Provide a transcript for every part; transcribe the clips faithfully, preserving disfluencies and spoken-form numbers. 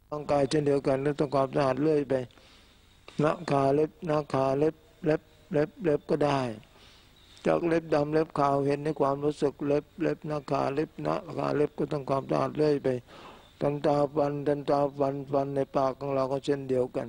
ร่างกายเช่นเดียวกันต้องทำความสะอาดเรื่อยไปหน้าขาเล็บหน้าขาเล็บเล็บเล็บเล็บก็ได้จากเล็บดำเล็บขาวเห็นในความรู้สึกเล็บเล็บหน้าขาเล็บหน้าขาเล็บก็ต้องความสะอาดเรื่อยไปทันตาฟันทันตาฟันฟันในปากของเราก็เช่นเดียวกัน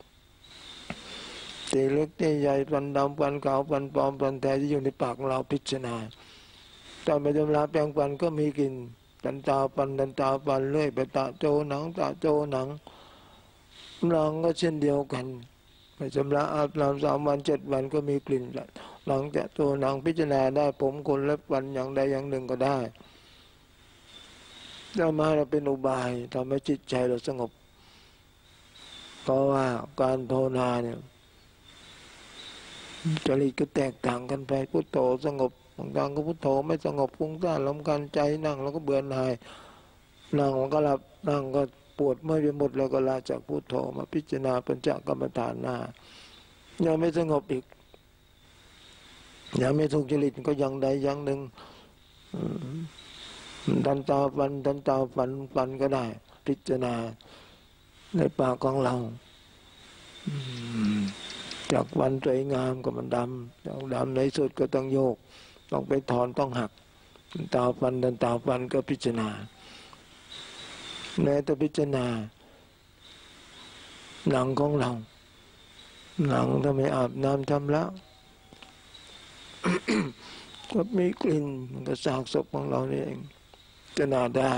ตีเล็กตีใหญ่ฟันดำฟันขาวฟันปลอมฟันแท้ที่อยู่ในปากของเราพิจารณาตอนไปทำลายแปรงฟันก็มีกลิ่นทันตาฟันทันตาฟันเรื่อยไปตาโจหนังตาโจหนังหลังก็เช่นเดียวกันไปชำระอาบน้ำสามวันเจ็ดวันก็มีกลิ่นหลังจากตัวหนังพิจารณาได้ผมขนเล็บฟันอย่างใดอย่างหนึ่งก็ได้เรามาเราเป็นอุบายทำให้จิตใจเราสงบเพราะว่าการภาวนาเนี่ยจริตก็แตกต่างกันไปพุทโธสงบบางครั้งก็พุทโธไม่สงบฟุ้งซ่านลำคาญใจนั่งแล้วก็เบื่อหน่ายนั่งมันก็หลับนั่งก็ปวดเมื่อยไปหมดแล้วก็ลาจากพุทโธมาพิจารณาปัญจกรรมฐานหน้ายังไม่สงบอีกยังไม่ถูกจริตก็ยังใดอย่างหนึ่งดันตาฟันดันตาฟันฟันก็ได้พิจารณาในปากของเราจากวันสวยงามก็มันดำจากดำในสุดก็ต้องโยกต้องไปถอนต้องหักดันตาฟันดันตาฟันก็พิจารณาแม้แต่พิจารณาหนังของเราหนังทำไมอาบน้ำชำระก็มีกลิ่นมันก็สากศพของเรานี่เองพิจารณาได้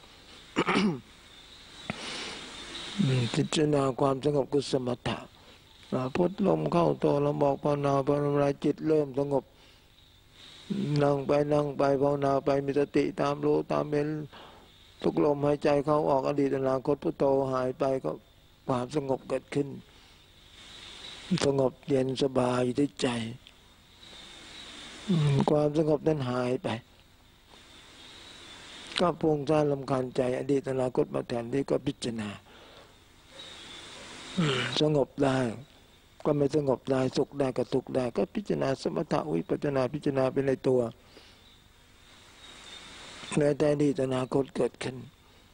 พิจารณาความสงบกุศลธรรมพุทลมเข้าตัวเราบอกภาวนาภาวนาจิตเริ่มสงบนั่งไปนั่งไปภาวนาไปมีสติตามรู้ตามเห็นทุกลมหายใจเข้าออกอดีตอนาคตพุทโธหายไปก็ความสงบเกิดขึ้นสงบเย็นสบายอยู่ที่ใจความสงบนั้นหายไปก็พุ่งซ่านรำคาญใจอดีตอนาคตมาแทนที่ก็พิจารณาสงบได้ก็ไม่สงบได้สุขได้ก็ทุกข์ได้ก็พิจารณาสมถะวิปัสสนาพิจารณาเป็นในตัวในแต่อดีตอนาคตเกิดขึ้น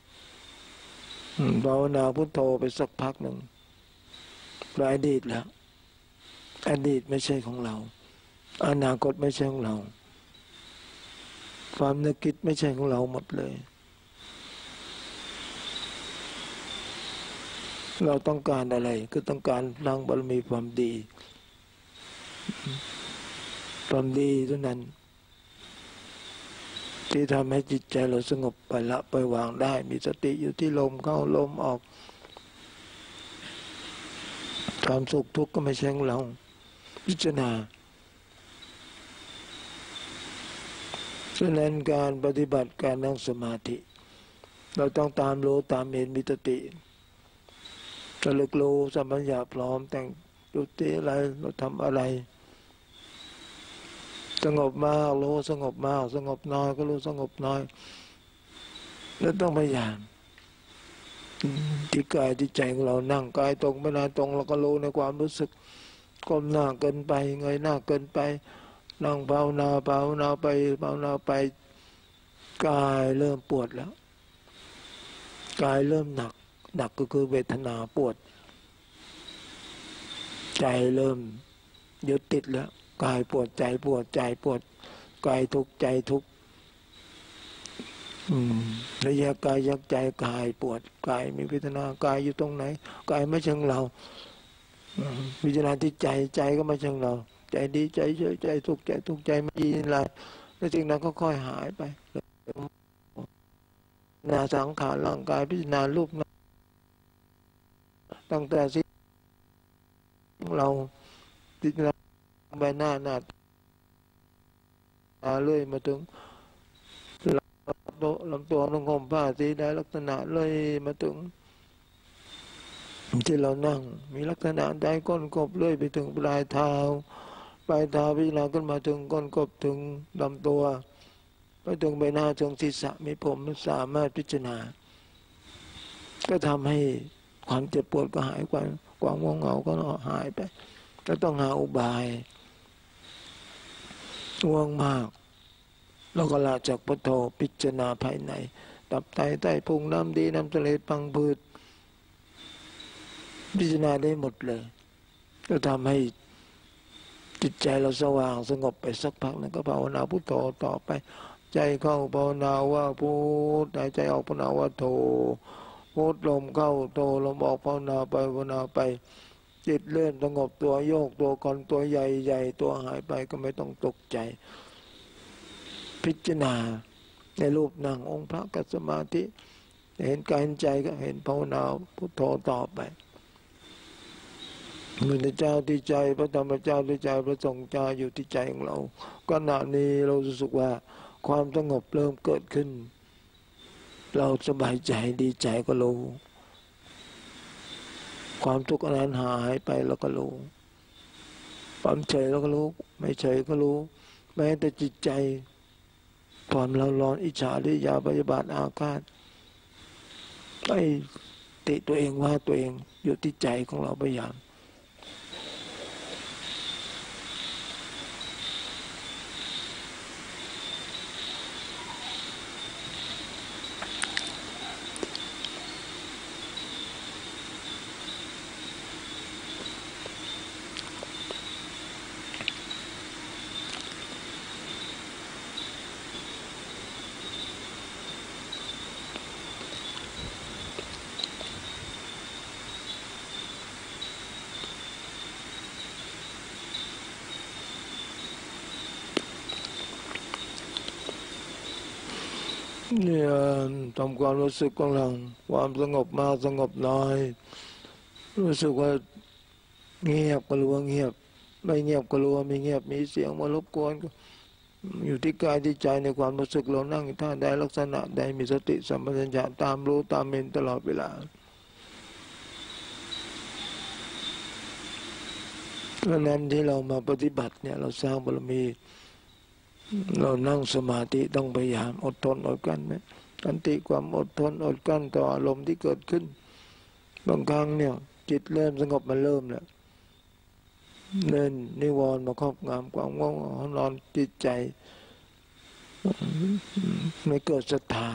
ภาวนาพุทโธไปสักพักหนึ่งอดีตแล้วอดีตไม่ใช่ของเราอนาคตไม่ใช่ของเราความนึกคิดไม่ใช่ของเราหมดเลยเราต้องการอะไรก็ต้องการสร้างบารมีความดีความดีเท่านั้นที่ทำให้จิตใจเราสงบไปละไปวางได้มีสติอยู่ที่ลมเข้าลมออกความสุขทุกข์ก็ไม่ใช่ของเราพิจารณาฉะนั้นการปฏิบัติการนั่งสมาธิเราต้องตามรู้ตามเห็นมีสติระลึกรู้สัมปชัญญะพร้อมแต่งจุติอะไรเราทำอะไรสงบมากรู้สงบมากสงบน้อยก็รู้สงบน้อยแล้วต้องพยายามที่กายที่ใจของเรานั่งกายตรงไม่น่าตรงเราก็รู้ในความรู้สึกก้มหน้าเกินไปเงยหน้าเกินไปนั่งภาวนาภาวนาไปภาวนาไปกายเริ่มปวดแล้วกายเริ่มหนักหนักก็คือเวทนาปวดใจเริ่มยึดติดแล้วกายปวดใจปวดใจปวดกายทุกข์ใจทุกข์ระยะกายยักใจกายปวดกายมีเวทนากายอยู่ตรงไหนกายไม่ใช่ของเราพิจารณาที่ใจใจก็ไม่ใช่ของเราใจดีใจเฉยใจทุกข์ใจทุกข์ใจไม่ดีอะไรแล้วสิ่งนั้นก็ค่อยหายไปนาสังขารร่างกายพิจารณารูปตั้งแต่สิ่งเราพิจารณาใบหน้าหน้าตาเลื่อยมาถึงลำตัวลำตัวนุ่งห่มผ้าสีได้ลักษณะเลื่อยมาถึงที่เรานั่งมีลักษณะได้ก้นกบเลื่อยไปถึงปลายเท้าปลายเท้าพิจารณาขึ้นมาถึงก้นกบถึงลำตัวไปถึงใบหน้าถึงศีรษะมีผมสามารถพิจารณาก็ทำให้ความเจ็บปวดก็หายไปความง่วงเหงาก็หายไปก็ต้องหาอุบายง่วงมากแล้วก็ละจากพุทโธพิจารณาภายในตับไตไตพุงน้ำดีน้ำทะเลปังพืชพิจารณาได้หมดเลยก็ทำให้จิตใจเราสว่างสงบไปสักพักนึงก็ภาวนาพุทโธต่อไปใจเข้าภาวนาว่าพุทหายใจออกภาวนาว่าโธพุทลมเข้าโธลมออกภาวนาไปภาวนาไปจิตเลื่อนสงบตัวโยกตัวคอนตัวใหญ่ใหญ่ตัวหายไปก็ไม่ต้องตกใจพิจารณาในรูปนั่งองค์พระกับสมาธิเห็นกายเห็นใจก็เห็นภาวนาพุทโธต่อไปพระเจ้าที่ใจพระธรรมเจ้าที่ใจพระสงฆ์เจ้าอยู่ที่ใจของเราขณะนี้เรารู้สึกว่าความสงบเริ่มเกิดขึ้นเราสบายใจดีใจก็รู้ความทุกข์นั้นหายไปเราก็รู้ความเฉยเราก็รู้ไม่เฉยก็รู้แม้แต่จิตใจความเราร้อนอิจฉาริยาพยาบาทอาฆาตไม่ติตัวเองว่าตัวเองอยู่ที่ใจของเราพยายามเนี่ยทำความรู้สึกของเราความสงบมากสงบน้อยรู้สึกว่าเงียบก็รู้ว่าเงียบไม่เงียบก็รู้ว่าไม่เงียบมีเสียงมารบกวนก็อยู่ที่กายที่ใจในความรู้สึกเรานั่งท่าใดลักษณะใดมีสติสัมปชัญญะตามรู้ตามเห็นตลอดเวลาเพราะนั้นที่เรามาปฏิบัติเนี่ยเราสร้างบารมีเรานั่งสมาธิต้องพยายามอดทนอดกั้นไหมสันติความอดทนอดกั้นต่ออารมณ์ที่เกิดขึ้นบางครั้งเนี่ยจิตเริ่มสงบมันเริ่มแล้วเนินนิวรณ์มาครอบงำความง่วงนอนจิตใจไม่เกิดศรัทธา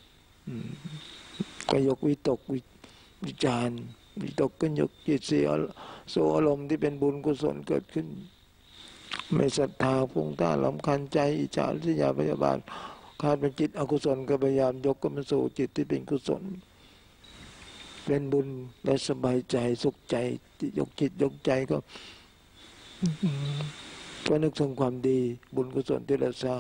ก็ยกวิตกวิจารวิตกก็ยกจิตเสียโซอารมณ์ที่เป็นบุญกุศลเกิดขึ้นไม่ศรัทธาฟุ้งซ่านรำคาญใจอิจฉาริษยาพยาบาทคาดเป็นจิตอกุศลก็พยายามยกก็มาสู่จิตที่เป็นกุศลเป็นบุญและสบายใจสุขใจยกจิตยกใจก็ก็นึกถึงความดีบุญกุศลที่เราสร้าง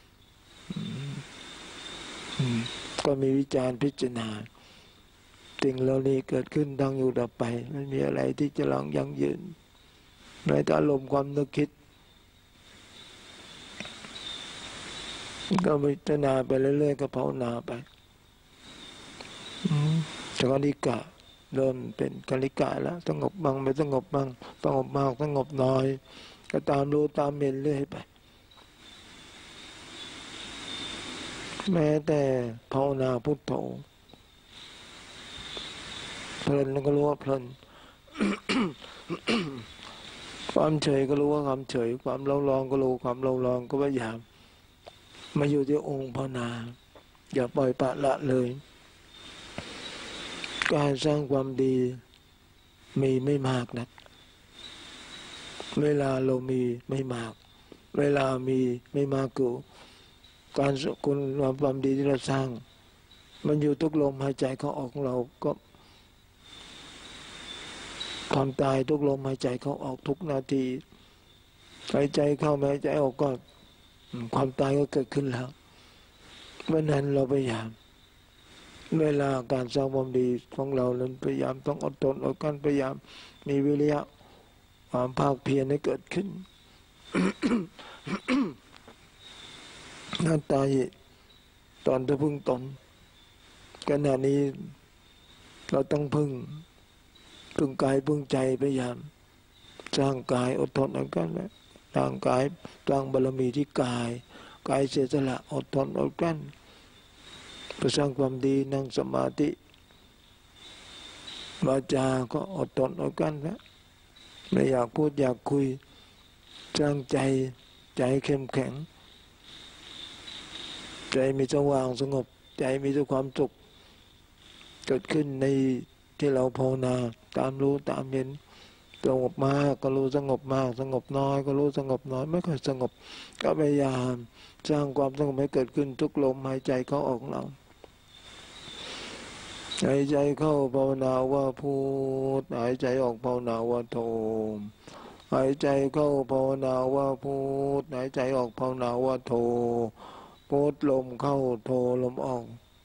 ก็มีวิจารณ์พิจารณาสิ่งเหล่านี้เกิดขึ้นดังอยู่ดับไปไม่มีอะไรที่จะลังยั่งยืนในแต่อารมณ์ความนึกคิดก็พิจารณาไปเรื่อยๆก็ภาวนาไปจากนิกะเริ่มเป็นกนิกะแล้วสงบบ้างไม่สงบบ้างสงบมากสงบน้อยก็ตามรู้ตามเห็นเรื่อยไปแม้แต่ภาวนาพุทโธเพลินก็รู้ว่าเพลิน ความเฉยก็รู้ว่าความเฉยความเล่าลองก็รู้ความเล่าลองก็พยายามมาอยู่ที่องค์ภาวนาอย่าปล่อยปละละเลยการสร้างความดีมีไม่มากนักเวลาเรามีไม่มากเวลามีไม่มากกูการคุณความดีที่เราสร้างมันอยู่ทุกลมหายใจเข้าออกของเราก็ความตายทุกลมหายใจเข้าออกทุกนาทีหายใจเข้าหายใจออกก็ความตายก็เกิดขึ้นแล้วเพราะนั้นเราพยายามเวลาการสร้างความดีของเรานั้นพยายามต้องอดทนอดกั้นพยายามมีวิริยะความภาคเพียรให้เกิดขึ้น หน้าตายตอนจะพึ่งตนขณะนี้เราต้องพึ่งพึ่งกายพึ่งใจพยายามสร้างกายอดทนอดกั้นนะสร้างกายสร้างบารมีที่กายกายเสียสละอดทนอดกั้นเพื่อสร้างความดีนั่งสมาธิวาจาก็อดทนอดกั้นนะไม่อยากพูดอยากคุยสร้างใจใจเข้มแข็งใจมีสว่างสงบใจมีแต่ความสุขเกิดขึ้นในที่เราภาวนาตามรู้ตามเห็นสงบมากก็รู้สงบมากสงบน้อยก็รู้สงบน้อยไม่ค่อยสงบก็พยายามสร้างความสงบให้เกิดขึ้นทุกลมหายใจเข้าออกเราหายใจเข้าภาวนาว่าพุทหายใจออกภาวนาว่าโทหายใจเข้าภาวนาว่าพุทหายใจออกภาวนาว่าโทพุทลมเข้าโทลมออก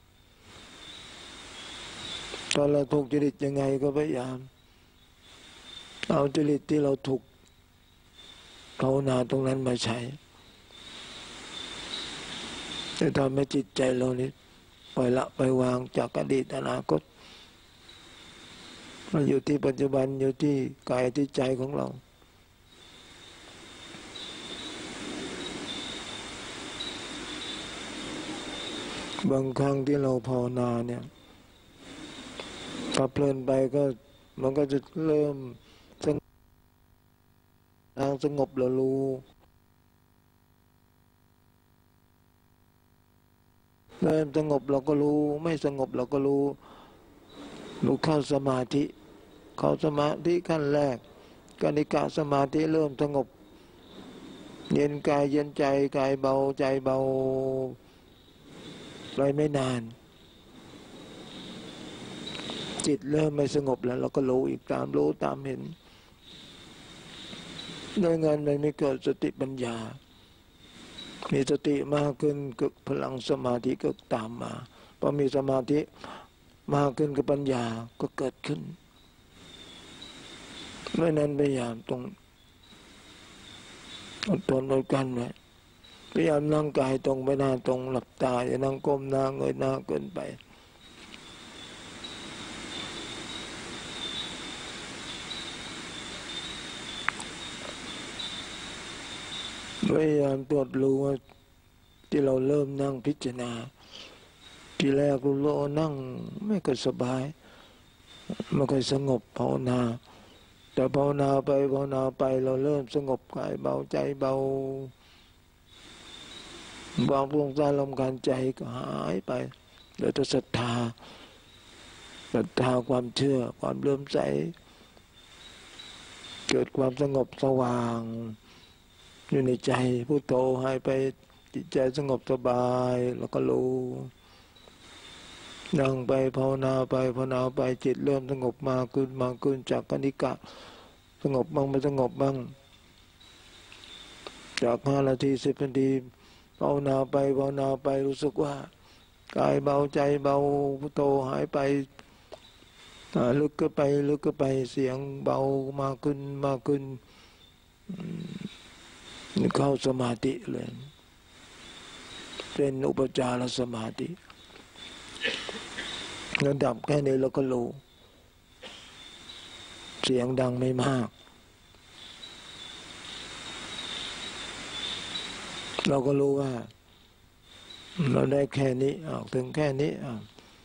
ตอนเราถูกจริตยังไงก็พยายามเอาจริตที่เราถูกภาวนาตรงนั้นมาใช้จะทำให้จิตใจเรานี้ปล่อยละปล่อยวางจากอดีตอนาคตมาอยู่ที่ปัจจุบันอยู่ที่กายที่ใจของเราบางครั้งที่เราภาวนาเนี่ยถ้าเพลินไปก็มันก็จะเริ่มสงบทางสงบเรารู้เริ่มสงบเราก็รู้ไม่สงบเราก็รู้รู้เข้าสมาธิเข้าสมาธิขั้นแรกกนิกะสมาธิเริ่มสงบเย็นกายเย็นใจกายเบาใจเบาไปไม่นานจิตเริ่มไม่สงบแล้วเราก็รู้อีกตามรู้ตามเห็นโดยงานมันไม่เกิดสติปัญญามีสติมากขึ้นก็พลังสมาธิก็ตามมาพอมีสมาธิมากขึ้นกับปัญญาก็เกิดขึ้นเพราะนั้นพยายามตรงอดทนอดกันไว้พยายามนั่งกายตรงไปหน้าตรงหลับตาอย่านั่งก้มหน้าเงยหน้าเกินไปพยายามตรวจรู้ว่าที่เราเริ่มนั่งพิจารณาทีแรกรู้ว่านั่งไม่ค่อยสบายไม่ค่อยสงบภาวนาแต่ภาวนาไปภาวนาไปเราเริ่มสงบกายเบาใจเบาบางพวงใจลมการใจก็หายไปเหลือแต่ศรัทธาศรัทธาความเชื่อความเลื่อมใสเกิดความสงบสว่างอยู่ในใจพุทโธหายไปจิตใจสงบสบายแล้วก็รู้นั่งไปภาวนาไปภาวนาไปจิตเริ่มสงบมากขึ้นมากขึ้นจากกนิกะสงบบ้างไม่สงบบ้างจากห้านาทีสิบนาทีภาวนาไปภาวนาไปรู้สึกว่ากายเบาใจเบาพุทโธหายไปลึกก็ไปลึกก็ไปเสียงเบามากขึ้นมากขึ้นเข้าสมาธิเลยเป็นอุปจารสมาธิระดับแค่นี้เราก็รู้เสียงดังไม่มากเราก็รู้ว่าเราได้แค่นี้ออกถึงแค่นี้อ่ะ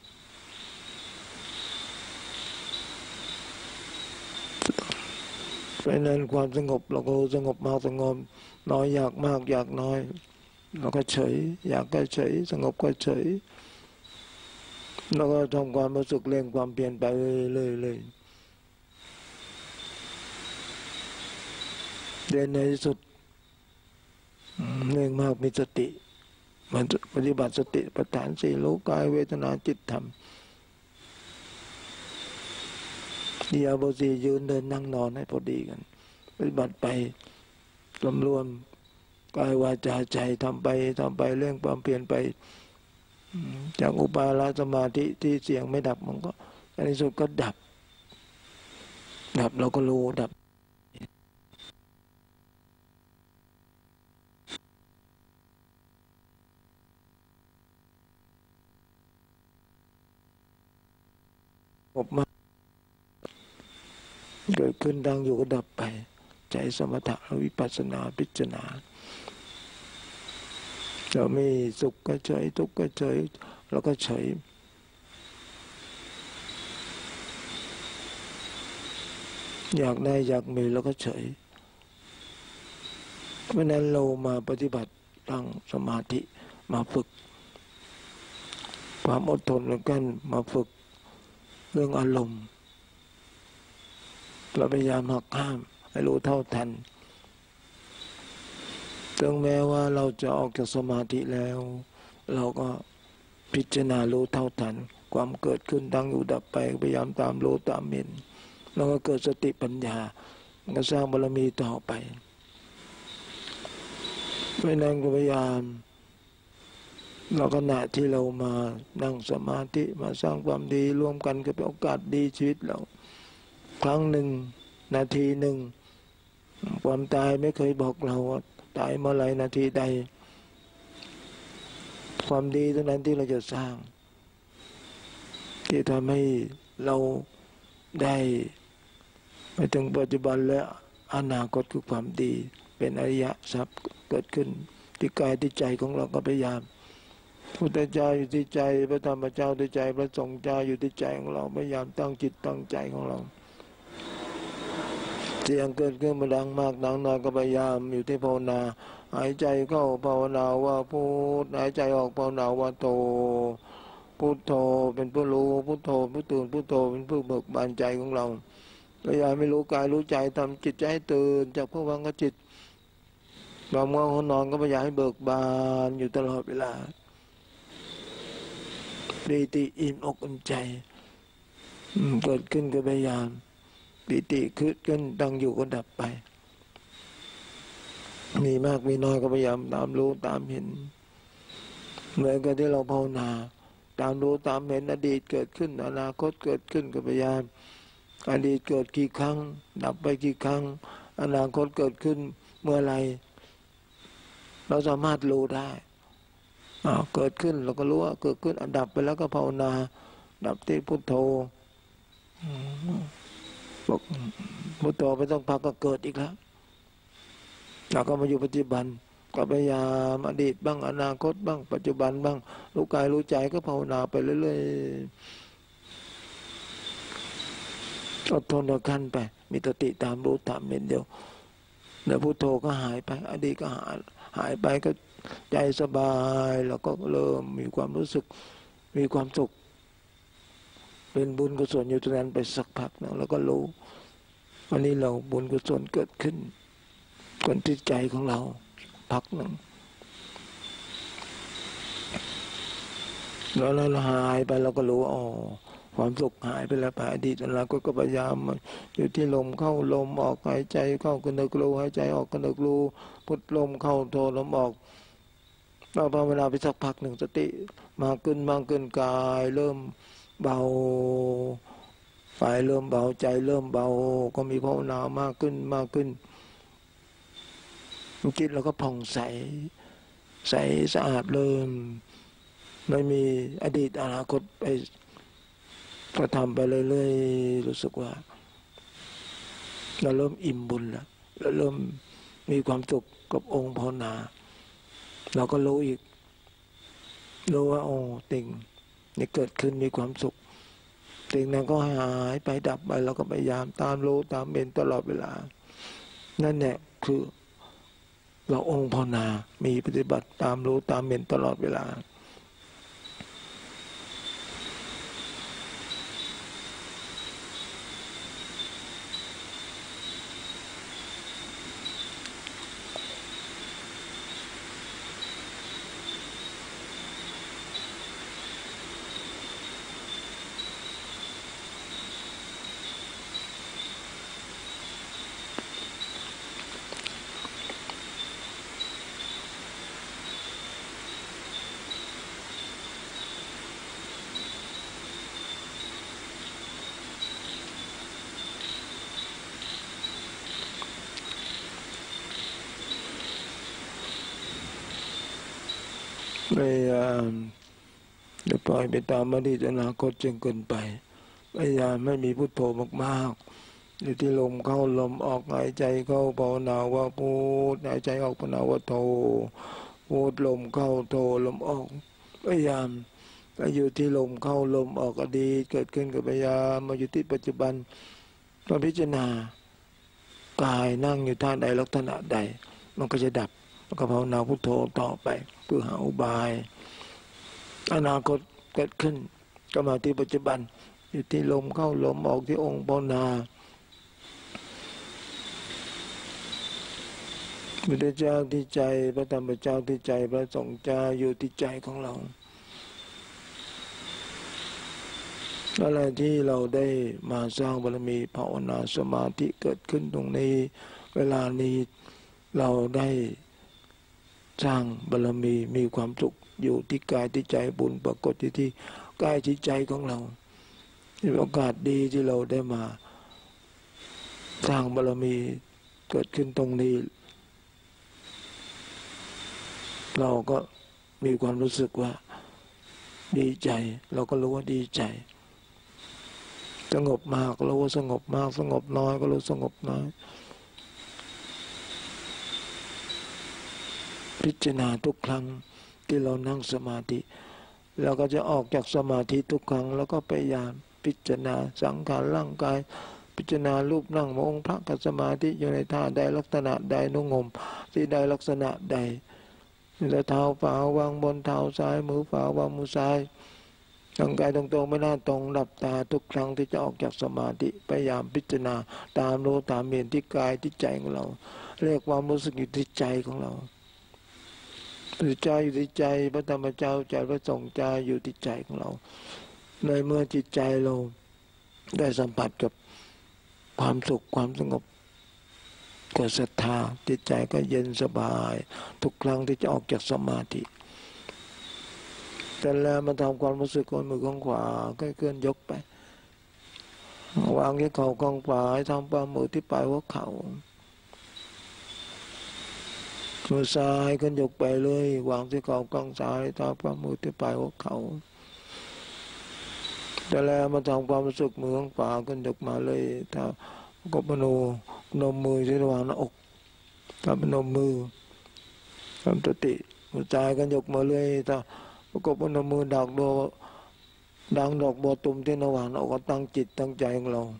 เพราะนั้นความสงบเราก็สงบมากสงบน้อยอยากมากอยากน้อยเราก็เฉยอยากก็เฉยสงบก็เฉยแล้วก็ทำความรู้สึกเร่งความเปลี่ยนไปเรื่อยๆเรียนในที่สุดเร่งมากมีสติมันปฏิบัติสติปัฏฐานสี่รู้กายเวทนาจิตธรรมอิริยาบถสี่ยืนเดินนั่งนอนให้พอดีกันปฏิบัติไปรวมๆกายวาจาใจทำไปทำไปเรื่องความเปลี่ยนไปจากอุปาลสมาธิที่เสียงไม่ดับมันก็ในที่สุดก็ดับดับเราก็รู้ดับออกมาเกิดขึ้นดังอยู่ก็ดับไปใจสมถะวิปัสสนาพิจารณาเราไม่สุขก็เฉยทุกข์ก็เฉยเราก็เฉยอยากได้อยากมีเราก็เฉยเพราะนั้นเรามาปฏิบัติตั้งสมาธิมาฝึกความอดทนแล้วกันมาฝึกเรื่องอารมณ์เราพยายามหักห้ามให้รู้เท่าทันถึงแม้ว่าเราจะออกจากสมาธิแล้วเราก็พิจารณารู้เท่าทันความเกิดขึ้นตั้งอยู่ดับไปพยายามตามรู้ตามเห็นแล้วก็เกิดสติปัญญาก็สร้างบารมีต่อไปไม่นั่งก็พยายามเราขณะที่เรามานั่งสมาธิมาสร้างความดีร่วมกันก็เป็นโอกาสดีชีวิตเราครั้งหนึ่งนาทีหนึ่งความตายไม่เคยบอกเราว่าตายเมื่อไรนาทีใดความดีเท่านั้นที่เราจะสร้างที่ทำให้เราได้ไปถึงปัจจุบันและอนาคตคือความดีเป็นอริยทรัพย์เกิดขึ้นที่กายที่ใจของเราก็พยายามพุทธเจ้าอยู่ที่ใจพระธรรมเจ้าที่ใจพระสงฆ์เจ้าอยู่ที่ใจของเราพยายามตั้งจิตตั้งใจของเราเสียงเกิดขึ้นมาดังมากดังน้อยก็พยายามอยู่ที่ภาวนาหายใจเข้าภาวนาว่าพุทหายใจออกภาวนาว่าโตพุทโธเป็นผู้รู้พุทโธผู้ตื่นพุทโธเป็นผู้เบิกบานใจของเราพยายามไม่รู้กายรู้ใจทำจิตใจให้ตื่นจากภวังคจิตบางง่วงเขานอนก็พยายามให้เบิกบานอยู่ตลอดเวลาปีติอิ่มอกอิ่มใจเกิดขึ้นก็พยายามปีติขึ้นขึ้นตั้งอยู่ก็ดับไปมีมากมีน้อยก็พยายามตามรู้ตามเห็นเหมือนกับที่เราภาวนาตามรู้ตามเห็นอดีตเกิดขึ้นอนาคตเกิดขึ้นก็พยายามอดีตเกิดกี่ครั้งดับไปกี่ครั้งอนาคตเกิดขึ้นเมื่อไรเราสามารถรู้ได้เกิดขึ้นเราก็รู้ว่าเกิดขึ้นดับไปแล้วก็ภาวนาดับที่พุทโธบอกพุทโธไม่ต้องพักก็เกิดอีกแล้วเราก็มาอยู่ปัจจุบันก็พยายามอดีตบ้างอนาคตบ้างปัจจุบันบ้างรู้กายรู้ใจก็ภาวนาไปเรื่อยๆอดทนอดขั้นไปมีสติตามรู้ตามเห็นเดียวแล้วพุทโธก็หายไปอดีตก็หายหายไปก็ใจสบายแล้วก็เริ่มมีความรู้สึกมีความสุขเป็นบุญกุศลอยู่ตรงนั้นไปสักพักนึงแล้วก็รู้วันนี้เราบุญกุศลเกิดขึ้นคนที่ใจของเราพักหนึ่งแล้วเราหายไปเราก็รู้อ๋อความสุขหายไปแล้วไปอดีตแล้วก็พยายามอยู่ที่ลมเข้าลมออกหายใจเข้าก็นึกรู้หายใจออกก็นึกรู้พุทลมเข้าโทลมออกเราภาวนาไปสักพักหนึ่งสติมาขึ้นมาขึ้นกายเริ่มเบากายเริ่มเบาใจเริ่มเบาก็มีภาวนามากขึ้นมากขึ้นจิตเราก็ผ่องใสใสสะอาดเริ่มไม่มีอดีตอนาคตไปก็ทำไปเรื่อยๆรู้สึกว่าเราเริ่มอิ่มบุญแล้วเราเริ่มมีความสุขกับองค์ภาวนาเราก็รู้อีกรู้ว่าโอ้ติ่งนี่เกิดขึ้นมีความสุขติ่งนั้นก็หายไปดับไปเราก็พยายามตามรู้ตามเห็นตลอดเวลานั่นแหละคือเราองค์ภาวนามีปฏิบัติตามรู้ตามเห็นตลอดเวลาพยายามจะปล่อยไปตามอดีตอนาคตจนเกินไปพยายามไม่มีพุทโธมากๆอยู่ที่ลมเข้าลมออกหายใจเข้าภาวนาว่าพุทหายใจออกภาวนาว่าโธพุทลมเข้าโธลมออกพยายามก็อยู่ที่ลมเข้าลมออกอดีตเกิดขึ้นกับพยายามมาอยู่ที่ปัจจุบันมาพิจารณากายนั่งอยู่ท่าใดลักษณะใดมันก็จะดับแล้วก็ภาวนาพุทโธต่อไปเพื่อหาอุบายอนาคตเกิดขึ้นก็มาที่ปัจจุบันอยู่ที่ลมเข้าลมออกที่องค์ภาวนาพุทธเจ้าที่ใจพระธรรมเจ้าที่ใจพระสงฆ์เจ้าอยู่ที่ใจของเราอะไรที่เราได้มาสร้างบารมีภาวนาสมาธิเกิดขึ้นตรงนี้เวลานี้เราได้สร้างบารมีมีความสุขอยู่ที่กายที่ใจบุญปรากฏที่ที่กายที่ใจของเราเป็นโอกาสดีที่เราได้มาสร้างบารมีเกิดขึ้นตรงนี้เราก็มีความรู้สึกว่าดีใจเราก็รู้ว่าดีใจสงบมากเราว่าสงบมากสงบน้อยก็รู้สงบน้อยพิจารณาทุกครั้งที่เรานั่งสมาธิเราก็จะออกจากสมาธิทุกครั้งแล้วก็พยายามพิจารณาสังขารร่างกายพิจารณารูปนั่งองค์พระกับสมาธิอยู่ในท่าใดลักษณะใดนุ่งห่มที่ใดลักษณะใดแล้วเท้าฝาวางบนเท้าซ้ายมือฝาวางมือซ้ายร่างกายตรงๆไม่น่าตรงหลับตาทุกครั้งที่จะออกจากสมาธิพยายามพิจารณาตามรู้ตามเห็นที่กายที่ใจของเราเรียกความรู้สึกอยู่ที่ใจของเราใจอยู่ที่ใจพระธรรมเจ้าใจพระสงฆ์ใจอยู่ที่ใจของเราในเมื่อจิตใจเราได้สัมผัสกับความสุขความสงบก็ศรัทธาจิตใจก็เย็นสบายทุกครั้งที่จะออกจากสมาธิแต่แล้วมาทำความรู้สึกของมือข้างขวาก็เคลื่อนยกไปวางที่เข่าข้างขวาให้ทำปลามือที่ปลายหัวเข่ามือซ้ายก็ยกไปเลยวางที่เข่าข้างซ้ายทำปลามือที่ปลายหัวเข่าแต่แล้วมาทำความรู้สึกมือข้างขวาก็ยกมาเลยถ้าก็พนมนมมือที่ระหว่างหน้าอกถ้าพนมมือทำสติมือซ้ายก็ยกมาเลยถ้าก็พนมมือดักโดดังดอกบัวตุ่มที่ระหว่างหน้าอกก็ตั้งจิตตั้งใจของเรา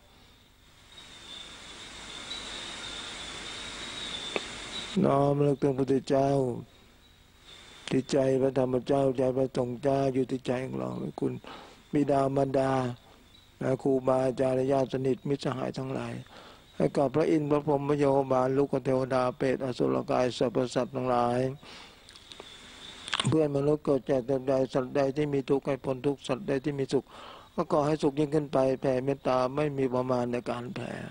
น้อมระลึกถึงพระพุทธเจ้าที่ใจพระธรรมเจ้าใจพระสงฆ์เจ้าอยู่ที่ใจของเราคุณบิดามารดาและครูบาอาจารย์ญาติสนิทมิตรสหายทั้งหลายให้กับพระอินทร์พระพรหมพระโยบาลลูกเทวดาเปรตอสุรกายสรรพสัตว์ทั้งหลายเพื่อนมนุษย์เกิดจากใดสัตว์ใดที่มีทุกข์ให้พ้นทุกข์สัตว์ใดที่มีสุขก็ขอให้สุขยิ่งขึ้นไปแผ่เมตตาไม่มีประมาณในการแผ่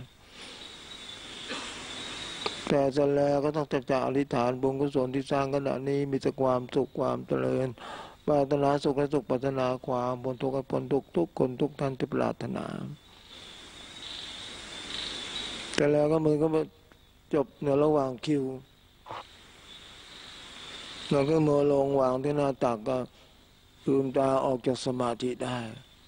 แผ่เสร็จแล้วก็ต้องจัดจ่ายอธิษฐานบุญกุศลที่สร้างขณะนี้มีแต่ความสุขความเจริญปรารถนาสุขและสุขปรารถนาความพ้นทุกข์ให้พ้นทุกข์ทุกคนทุกท่านที่ปรารถนาแต่แล้วก็มือก็จบในระหว่างคิวเราก็มือลงวางที่หน้าตักก็ลืมตาออกจากสมาธิได้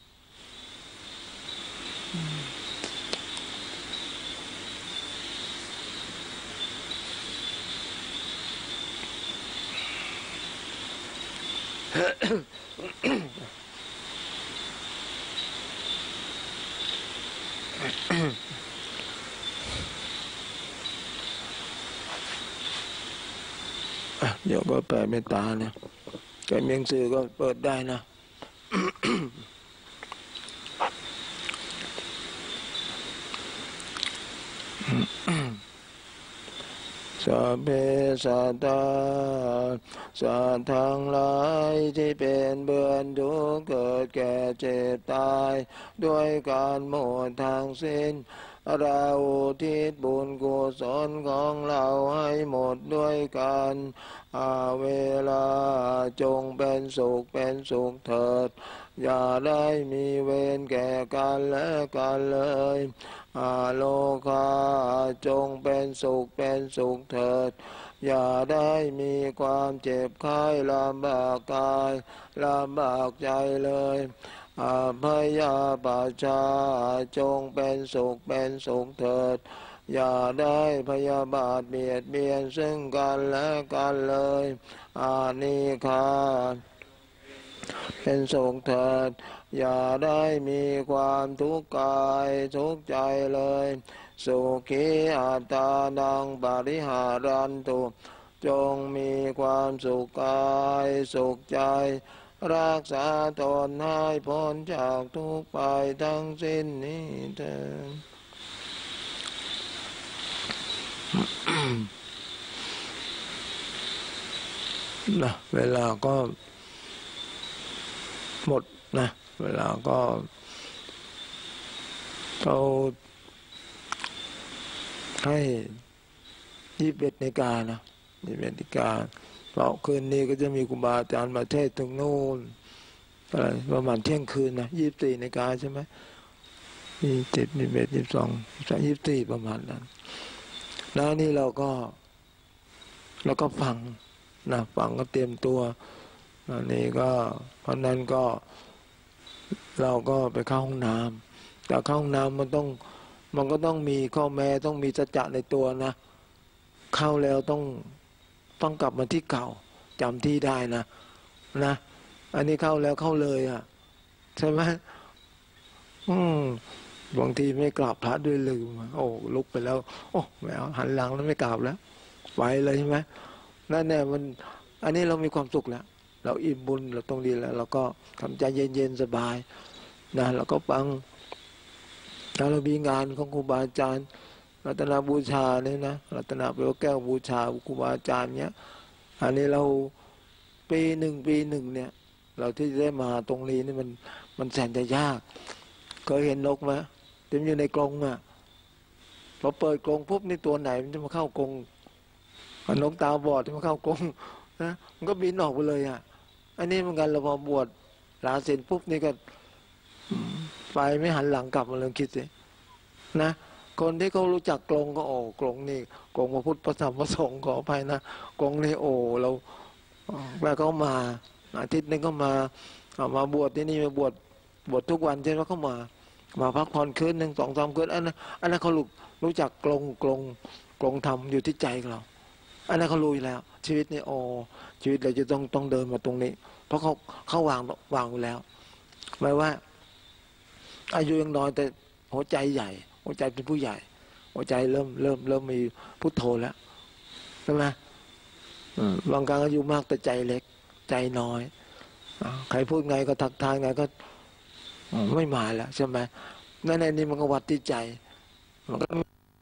เดี๋ยวก็แผ่เมตตาเนี่ยแกมีหนังสือก็เปิดได้นะสัพเพสัตตาสัตว์ทั้งหลายที่เป็นเบื้องทุกข์เกิดแก่เจ็บตายด้วยการหมดทางสิ้นเราอุทิศบุญกุศลของเราให้หมดด้วยกันอาเวลาจงเป็นสุขเป็นสุขเถิดอย่าได้มีเวรแก่กันและกันเลยอาโลกาจงเป็นสุขเป็นสุขเถิดอย่าได้มีความเจ็บไข้ลำบากกายลำบากใจเลยอาพยาปาชาจงเป็นสุขเป็นสุขเถิดอย่าได้พยาบาทเบียดเบียนซึ่งกันและกันเลยอานิฆาเป็นสุขเถิดอย่าได้มีความทุกข์กายทุกข์ใจเลยสุขีอัตตานังปริหารันตุจงมีความสุขกายสุขใจรักษาตนให้พ้นจากทุกข์ไปทั้งสิ้นนี้เถิดนะเวลาก็หมดนะเวลาก็เราให้ยี่สิบเอ็ดนาฬิกานะยี่สิบเอ็ดนาฬิกาเพราะคืนนี้ก็จะมีครูบาอาจารย์มาเทศน์ตรงโน้นอะไรประมาณเที่ยงคืนนะยี่สิบสี่นาฬิกาใช่ไหมยี่สิบเจ็ดยี่สิบเอ็ดยี่สิบสองยี่สิบสี่ประมาณนั้นแล้วนี่เราก็เราก็ฟังนะฟังก็เตรียมตัวอันนี้ก็เพราะนั้นก็เราก็ไปเข้าห้องน้ำแต่เข้าห้องน้ำมันต้องมันก็ต้องมีข้อแม้ต้องมีสัจจะในตัวนะเข้าแล้วต้องต้องกลับมาที่เก่าจำที่ได้นะนะอันนี้เข้าแล้วเข้าเลยอ่ะใช่ไหมอืมบางทีไม่กราบพระด้วยลืมโอ้ลุกไปแล้วโอ้ไม่เอาหันหลังแล้วไม่กราบแล้วไปเลยใช่ไหมนั่นเนี่ยมันอันนี้เรามีความสุขแล้วเราอิ่มบุญเราตรงนี้แล้วเราก็ทำใจเย็นๆสบายนะเราก็ฟังถ้าเรามีงานของครูบาอาจารย์รัตนบูชาเนี่ยนะรัตนแปลว่าแก้วบูชาครูบาอาจารย์เนี้ยอันนี้เราปีหนึ่งปีหนึ่งเนี่ยเราที่จะได้มาตรงนี้นี่มันมันแสนจะยากเคยเห็นนกไหมเต็มอยู่ในกรงอ่ะพอเปิดกรงปุ๊บนี่ตัวไหนมันจะมาเข้ากรงนกตาบอดที่มาเข้ากรงนะมันก็บินออกไปเลยอ่ะอันนี้เหมือนกันเราพอบวชลาเสร็จปุ๊บนี่ก็ไปไม่หันหลังกลับมาเลยคิดสินะคนที่เขารู้จักกรงก็โอ้กรงนี่กรงพระพุทธพระธรรมพระสงฆ์ขออภัยนะกรงนี่โอ้เราแม่เขามาอาทิตย์นึงก็มามาบวชที่นี่มาบวชบวชทุกวันใช่ไหมเขามามาพักผ่อนคืนหนึ่งสองสามคืนอันนั้นอันนั้นเขารู้รู้จักกรงกรงกรงธรรมอยู่ที่ใจเราอันนั้นเขารู้อยู่แล้วชีวิตนี่โอ้ชีวิตเราจะต้องต้องเดินมาตรงนี้เพราะเขาเขาวางวางไว้แล้วหมายว่าอายุยังน้อยแต่หัวใจใหญ่หัวใจเป็นผู้ใหญ่หัวใจเริ่มเริ่มเริ่มมีพุทโธแล้วใช่ไหมบางครั้งอายุมากแต่ใจเล็กใจน้อยใครพูดไงก็ทักทายไงก็ไม่มาแล้วใช่ไหมนั่นในนี้มันก็วัดที่ใจมันก็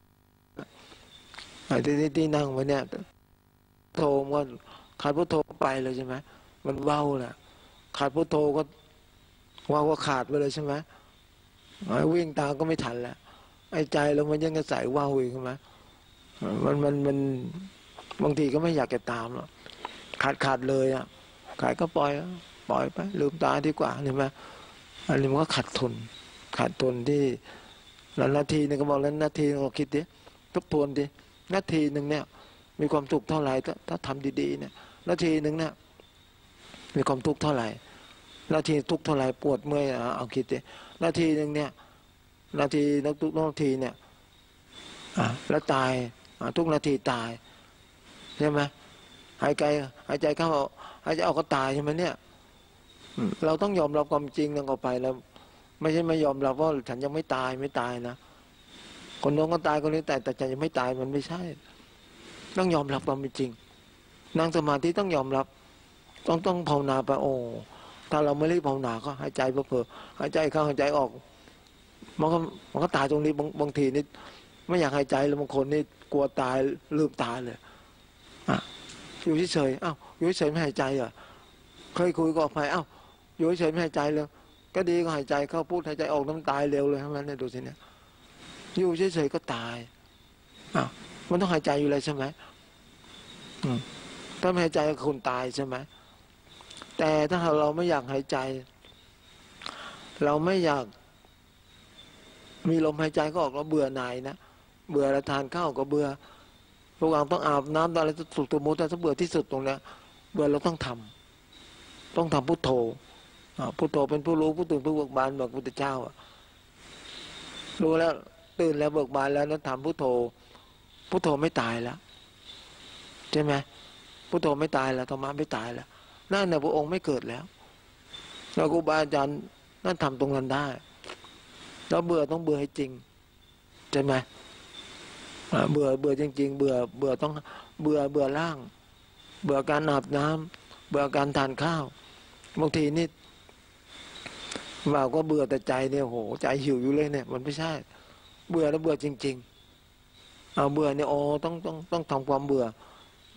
ไอ้ที่ที่นั่งไว้เนี่ยโทมันขาดพุทโธไปเลยใช่ไหมมันเว้าแหละขาดพุทโธก็ว่าว่าขาดไปเลยใช่ไหมวิ่งตามก็ไม่ทันแล้วไอ้ใจเรามันยังกระใสว่าวอีกใช่ไหมมันมันมันบางทีก็ไม่อยากจะตามหรอกขาดขาดเลยอ่ะขาดก็ปล่อยปล่อยไปลืมตาดีกว่าใช่ไหมอันนี้มันก็ขาดทุนขาดทุนที่แล้วนาทีนึงก็บอกแล้วนาทีเราคิดดิทบทวนดินาทีหนึ่งเนี่ยมีความสุขเท่าไหร่ถ้าถ้าทำดีๆเนี่ยนาทีหนึ่งเนี่ยมีความทุกข์เท่าไหร่นาทีทุกข์เท่าไหร่ปวดเมื่อยเอาคิดดินาทีหนึ่งเนี่ยนาทีนักทุกนาทีเนี่ยอ่ะแล้วตายทุกนาทีตายใช่ไหมหายใจหายใจเข้าหายใจออกก็ตายใช่ไหมเนี่ยเราต้องยอมรับความจริงนั่นออกไปแล้วไม่ใช่ไม่ยอมรับว่าฉันยังไม่ตายไม่ตายนะคนโน้นก็ตายคนนี้แต่แต่ฉันยังไม่ตายมันไม่ใช่ต้องยอมรับความเป็นจริงนั่งสมาธิต้องยอมรับต้องต้องภาวนาไปโอ้ถ้าเราไม่รีบภาวนาก็หายใจเผลอหายใจเข้าหายใจออกมันก็มันก็ตายตรงนี้บางบางทีนี่ไม่อยากหายใจแล้วบางคนนี่กลัวตายลืมตายเลยอ่ะอยู่เฉยๆอ้าวอยู่เฉยๆไม่หายใจเหรอเคยคุยกับใครอ้าวอยู่เฉยๆไม่หายใจเลยก็ดีก็หายใจเข้าพูดหายใจออกน้ำตายเร็วเลยทั้งนั้นเนี่ยดูสิเนี่ยอยู่เฉยๆก็ตายอ้าวมันต้องหายใจอยู่เลยใช่ไหมอืมถ้าไม่หายใจก็คนตายใช่ไหมแต่ถ้าเราไม่อยากหายใจเราไม่อยากมีลมหายใจก็ออกแล้วเบื่อหน่ายนะเบื่อแล้วทานข้าวก็เบื่อพวกเราต้องอาบน้ำอะไรสุดตัวมุดแต่ถ้าเบื่อที่สุดตรงเนี้ยเบื่อเราต้องทำต้องทำพุทโธพุทโธเป็นผู้รู้ผู้ตื่นผู้เบิกบานบอกพุทธเจ้ารู้แล้วตื่นแล้วเบิกบานแล้วนั้นทำพุทโธพุทโธไม่ตายแล้วใช่ไหมพุทโธไม่ตายแล้วธรรมะไม่ตายแล้วนั่นน่ะพระองค์ไม่เกิดแล้วแล้วครูบาอาจารย์นั่นทำตรงนั้นได้แล้วเบื่อต้องเบื่อให้จริงใช่ไหมเบื่อเบื่อจริงๆเบื่อเบื่อต้องเบื่อเบื่อล่างเบื่อการอาบน้ำเบื่อการทานข้าวบางทีนี่บ่าวก็เบื่อแต่ใจเนี่ยโหใจหิวอยู่เลยเนี่ยมันไม่ใช่เบื่อแล้วเบื่อจริงๆเอาเบื่อเนี่ยโอ้ต้องต้องต้องทำความเบื่อ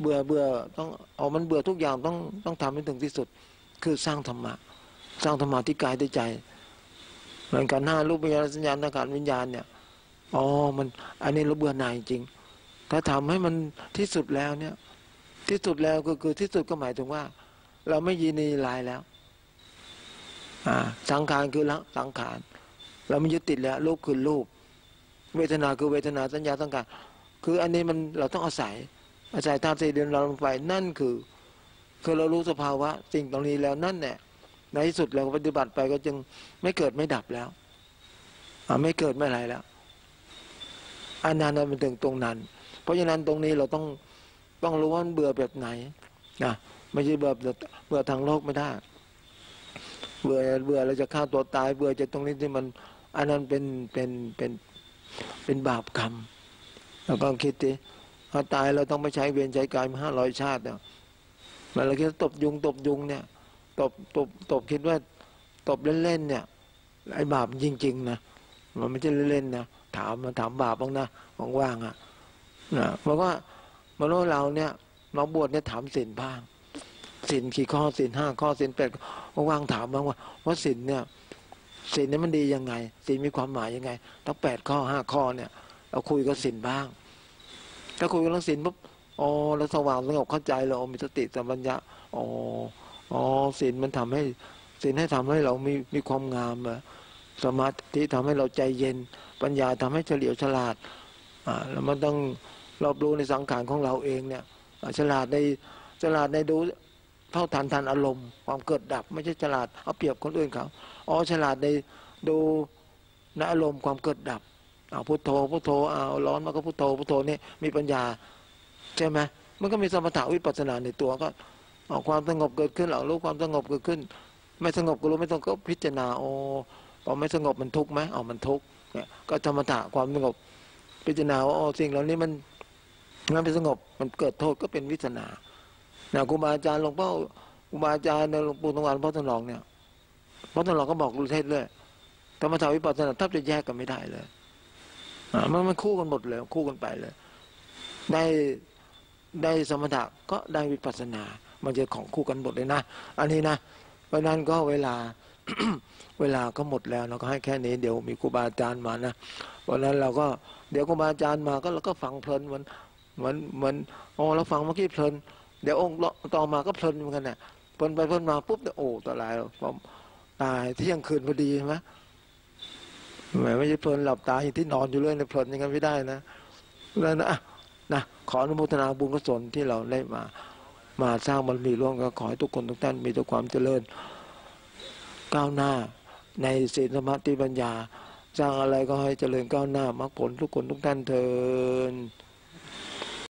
เบื่อเบื่อต้องเอามันเบื่อทุกอย่างต้องต้องทำให้ถึงที่สุดคือสร้างธรรมะสร้างธรรมะที่กายที่ใจเหมือนกันหน้ารูปวิญญาณสัญญาณอาการวิญญาณเนี่ยอ๋อมันอันนี้เราเบื่อหน่ายจริงถ้าทำให้มันที่สุดแล้วเนี่ยที่สุดแล้วก็คือที่สุดก็หมายถึงว่าเราไม่ยินดีลายแล้วอ่าสังขารคือละสังขารเราไม่ยึดติดแล้วรูปคือรูปเวทนาคือเวทนาสัญญาสังขารคืออันนี้มันเราต้องอาศัยอาศัยธาตุสี่เดือนเราลงไปนั่นคือคือเรารู้สภาวะสิ่งตรงนี้แล้วนั่นแหละในที่สุดเราปฏิบัติไปก็จึงไม่เกิดไม่ดับแล้วอ่าไม่เกิดไม่อะไรแล้วอันนั้นมันถึงตรงนั้นเพราะฉะนั้นตรงนี้เราต้องต้องรู้ว่าเบื่อแบบไหนนะไม่ใช่เบื่อเบื่อทางโลกไม่ได้เบื่อเบื่อเราจะฆ่าตัวตายเบื่อจะตรงนี้ที่มันอันนั้นเป็นเป็นเป็นเป็นบาปกรรมเราต้องคิดดิพอตายเราต้องไปใช้เวรใช้กรรมห้าร้อยชาติเนี่ยมันเราคิดตบยุงตบยุงเนี่ยตบตบตบคิดว่าตบเล่นๆเนี่ยไอ้บาปจริงๆนะมันไม่ใช่เล่นๆนะถามมาถามบาปบ้างนะว่างๆอ่ะนะเพราะว่ามนุษย์เราเนี่ยมาบวชเนี่ยถามศีลบ้างศีลกี่ข้อศีลห้าข้อศีลแปดว่างๆถามบ้างว่าว่าศีลเนี่ยศีลเนี่ยมันดียังไงศีลมีความหมายยังไงตั้งแปดข้อห้าข้อเนี่ยเราคุยกับศีลบ้างถ้าคุยกับเรื่องศีลปุ๊บอ๋อเราสว่างสงบเข้าใจเรามีสติสัมปชัญญะอ๋ออ๋อศีลมันทำให้ศีลให้ทำให้เรามีมีความงามอะสมาธิทำให้เราใจเย็นปัญญาทำให้เฉลียวฉลาดอ่าแล้วมันต้องรอบรู้ในสังขารของเราเองเนี่ยฉลาดในฉลาดในดูเท่าทันทันอารมณ์ความเกิดดับไม่ใช่ฉลาดเอาเปรียบคนอื่นเขาอ๋อฉลาดในดูในอารมณ์ความเกิดดับเอาพุทโธพุทโธเอาร้อนมาก็พุทโธพุทโธนี่มีปัญญาใช่ไหมมันก็มีสมถะวิปัสสนาในตัวก็เอาความสงบเกิดขึ้นเอารู้ความสงบเกิดขึ้นไม่สงบก็รู้ไม่สงบก็พิจารณาโอ้พอไม่สงบมันทุกข์ไหมเอามันทุกข์เนี่ยก็สมถะความสงบพิจารณาว่าอ๋อสิ่งเหล่านี้มันมันไม่สงบมันเกิดโทษก็เป็นวิปัสสนาเนี่ยครูบาอาจารย์หลวงพ่อครูบาอาจารย์หลวงปู่ทองหลางพ่อทองหลางเนี่ยพ่อทองหลางก็บอกรู้เทศเลยธรรมถาวิปัสสนาแทบจะแยกกันไม่ได้เลยอ่ามันมันคู่กันหมดเลยคู่กันไปเลยได้ได้สมถะก็ได้วิปัสสนามันจะของคู่กันหมดเลยนะอันนี้นะเพราะนั้นก็เวลา เวลาก็หมดแล้วเราก็ให้แค่นี้เดี๋ยวมีครูบาอาจารย์มานะเพราะนั้นเราก็เดี๋ยวครูบาอาจารย์มาก็เราก็ฟังเพลินเหมือนเหมือนเหมือนอ๋อเราฟังเมื่อกี้เพลินเดี๋ยวองค์ต่อมาก็เพลินเหมือนกันเนี่ยเพลินไปเพลินมาปุ๊บโอ้ตายแล้วตายเที่ยงคืนพอดีใช่ไหมแหมไม่ใช่เพลินหลับตาอยู่ที่นอนอยู่เรื่อยในเพลินอย่างนั้นไม่ได้นะแล้วนะนะขออนุโมทนาบุญกุศลที่เราได้มามาสร้างบารมีร่วมกันขอให้ทุกคนทุกท่านมีแต่ความเจริญก้าวหน้าในศีลสมาธิปัญญาสร้างอะไรก็ให้เจริญก้าวหน้ามรรคผลทุกคนทุกท่านเทอญ